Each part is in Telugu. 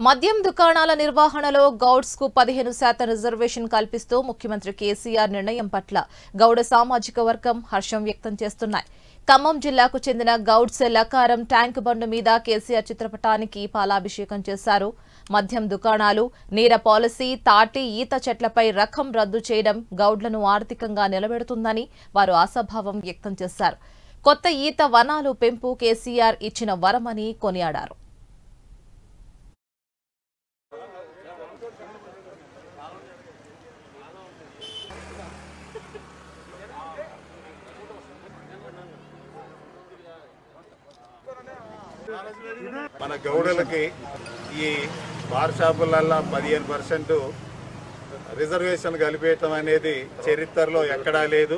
మద్యం దుకాణాల నిర్వహణలో గౌడ్స్ కు 15% రిజర్వేషన్ కల్పిస్తూ ముఖ్యమంత్రి కేసీఆర్ నిర్ణయం పట్ల గౌడ సామాజిక వర్గం హర్షం వ్యక్తం చేస్తున్నాయి. ఖమ్మం జిల్లాకు చెందిన గౌడ్స్ లకారం ట్యాంక్ బండ్ మీద కేసీఆర్ చిత్రపటానికి పాలాభిషేకం చేశారు. మద్యం దుకాణాలు, నీర పాలసీ, తాటి, ఈత చెట్లపై రకం రద్దు చేయడం గౌడ్లను ఆర్థికంగా నిలబెడుతుందని వారు ఆశాభావం వ్యక్తం చేశారు. కొత్త ఈత వనాలు పెంపు కేసీఆర్ ఇచ్చిన వరమని కొనియాడారు. మన గౌడలకి ఈ బార్ షాపులల్లో 15% రిజర్వేషన్ కలిపేయటం అనేది చరిత్రలో ఎక్కడా లేదు.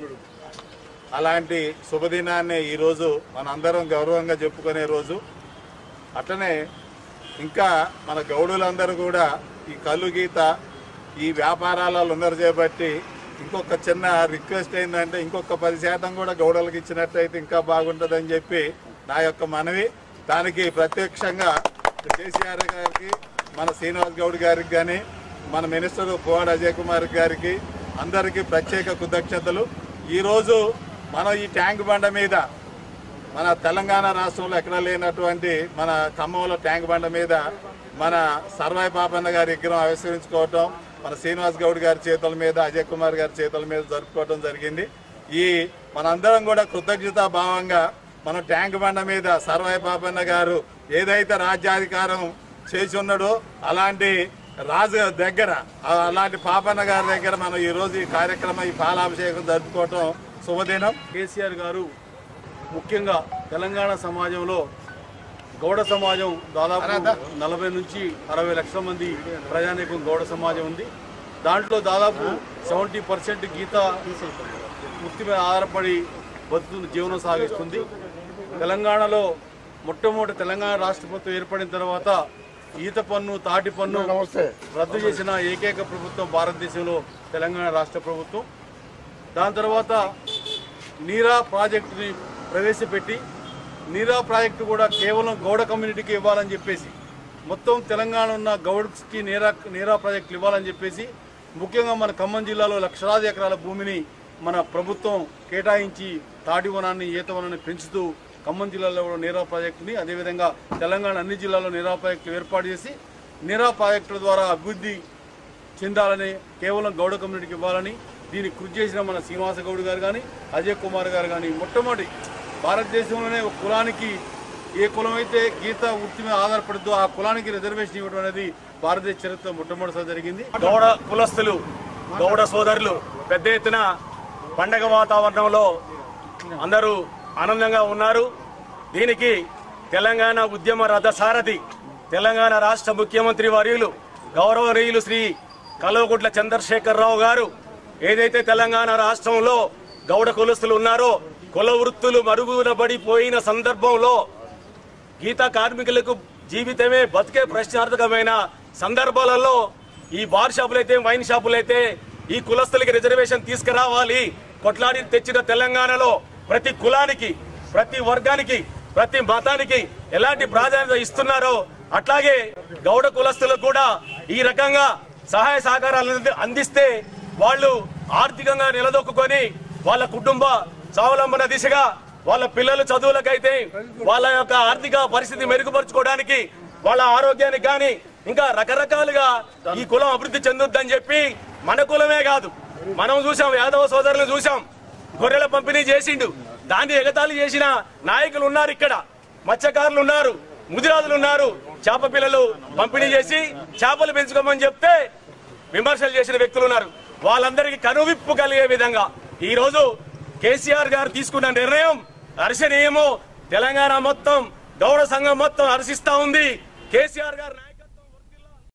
అలాంటి శుభదినాన్ని ఈరోజు మనందరం గౌరవంగా చెప్పుకునే రోజు. అట్లనే ఇంకా మన గౌడులందరూ కూడా ఈ కళ్ళు గీత ఈ వ్యాపారాలలో ఉన్నారు చేపట్టి ఇంకొక చిన్న రిక్వెస్ట్ ఏంటంటే ఇంకొక 10% కూడా గౌడలకు ఇచ్చినట్టయితే ఇంకా బాగుంటుందని చెప్పి నా యొక్క మనవి. దానికి ప్రత్యక్షంగా కేసీఆర్ గారికి, మన శ్రీనివాస్ గౌడ్ గారికి కానీ, మన మినిస్టర్ పువ్వాడ అజయ్ కుమార్ గారికి అందరికీ ప్రత్యేక కృతజ్ఞతలు. ఈరోజు మనం ఈ ట్యాంక్ బండ మీద మన తెలంగాణ రాష్ట్రంలో ఎక్కడా లేనటువంటి మన ఖమ్మంలో ట్యాంక్ బండ మీద మన సర్వాయి పాపన్న గారి విగ్రహం ఆవిష్కరించుకోవటం మన శ్రీనివాస్ గౌడ్ గారి చేతుల మీద, అజయ్ కుమార్ గారి చేతుల మీద జరుపుకోవడం జరిగింది. ఈ మనందరం కూడా కృతజ్ఞతా భావంగా మన ట్యాంక్ బండ మీద సర్వాయి పాపన్న గారు ఏదైతే రాజ్యాధికారం చేసి ఉన్నాడో అలాంటి రాజు దగ్గర, అలాంటి పాపన్న గారి దగ్గర మనం ఈరోజు ఈ కార్యక్రమం, ఈ పాలాభిషేకం జరుపుకోవటం శుభదినం. కేసీఆర్ గారు ముఖ్యంగా తెలంగాణ సమాజంలో గౌడ సమాజం దాదాపు 40 నుంచి 60 లక్షల మంది ప్రజానీకం గౌడ సమాజం ఉంది. దాంట్లో దాదాపు 70% గీత వృత్తి మీద ఆధారపడి బతుకుతుంది, జీవనం సాగిస్తుంది. తెలంగాణలో మొట్టమొదటి తెలంగాణ రాష్ట్ర ప్రభుత్వం ఏర్పడిన తర్వాత ఈత పన్ను, తాటి పన్ను రద్దు చేసిన ఏకైక ప్రభుత్వం భారతదేశంలో తెలంగాణ రాష్ట్ర ప్రభుత్వం. దాని తర్వాత నీరా ప్రాజెక్టుని ప్రవేశపెట్టి నీరా ప్రాజెక్టు కూడా కేవలం గౌడ కమ్యూనిటీకి ఇవ్వాలని చెప్పేసి, మొత్తం తెలంగాణ ఉన్న గౌడ్స్కి నీరా ప్రాజెక్టులు ఇవ్వాలని చెప్పేసి ముఖ్యంగా మన ఖమ్మం జిల్లాలో లక్షలాది ఎకరాల భూమిని మన ప్రభుత్వం కేటాయించి తాటి వనాన్ని, ఈత వనాన్ని పెంచుతూ ఖమ్మం జిల్లాలో కూడా నీరా ప్రాజెక్టుని, అదేవిధంగా తెలంగాణ అన్ని జిల్లాల్లో నీరా ప్రాజెక్టులు ఏర్పాటు చేసి నీరా ప్రాజెక్టుల ద్వారా అభివృద్ధి చెందాలని, కేవలం గౌడ కమ్యూనిటీకి ఇవ్వాలని దీనికి కృషి చేసిన మన శ్రీనివాస గౌడ్ గారు కానీ, అజయ్ కుమార్ గారు కానీ మొట్టమొదటి భారతదేశంలోనే ఒక కులానికి, ఏ కులం అయితే గీత వృత్తి మీద ఆధారపడుతుందో ఆ కులానికి రిజర్వేషన్ ఇవ్వడం అనేది భారతదేశ చరిత్ర మొట్టమొదటిసారి జరిగింది. గౌడ కులస్తులు, గౌడ సోదరులు పెద్ద ఎత్తున పండగ వాతావరణంలో అందరూ ఆనందంగా ఉన్నారు. దీనికి తెలంగాణ ఉద్యమ రథసారథి, తెలంగాణ రాష్ట్ర ముఖ్యమంత్రి వర్యులు గౌరవనీయులు శ్రీ కల్వకుంట్ల చంద్రశేఖరరావు గారు ఏదైతే తెలంగాణ రాష్ట్రంలో గౌడ కులస్తులు ఉన్నారో, కుల వృత్తులు మరుగున పడిపోయిన సందర్భంలో గీత కార్మికులకు జీవితమే బతికే ప్రశ్నార్థకమైన సందర్భాలలో ఈ బార్ షాపులైతే, వైన్ షాపులైతే ఈ కులస్తులకి రిజర్వేషన్ తీసుకురావాలి కొట్లాడి తెచ్చిన తెలంగాణలో ప్రతి కులానికి, ప్రతి వర్గానికి, ప్రతి మతానికి ఎలాంటి ప్రాధాన్యత ఇస్తున్నారో అట్లాగే గౌడ కులస్తులకు కూడా ఈ రకంగా సహాయ సహకారాలు అందిస్తే వాళ్ళు ఆర్థికంగా నిలదొక్కుని వాళ్ళ కుటుంబ స్వావలంబన దిశగా, వాళ్ళ పిల్లల చదువులకైతే వాళ్ళ యొక్క ఆర్థిక పరిస్థితి మెరుగుపరుచుకోవడానికి, వాళ్ళ ఆరోగ్యానికి కానీ ఇంకా రకరకాలుగా ఈ కులం అభివృద్ధి చెందుద్దని చెప్పి మన కులమే కాదు, మనం చూసాం, యాదవ సోదరులు చూసాం, గొర్రెల పంపిణీ చేసిండు, దాన్ని ఎగతాళి చేసిన నాయకులు ఉన్నారు, ఇక్కడ మత్స్యకారులు ఉన్నారు, ముదిరాజులు ఉన్నారు, చేప పిల్లలు పంపిణీ చేసి చేపలు పెంచుకోమని చెప్తే విమర్శలు చేసిన వ్యక్తులు ఉన్నారు. వాళ్ళందరికీ కనువిప్పు కలిగే విధంగా ఈ రోజు కేసీఆర్ గారు తీసుకున్న నిర్ణయం హర్షణీయము. తెలంగాణ మొత్తం గౌడ సంఘం మొత్తం హర్షిస్తా ఉంది. కేసీఆర్ గారు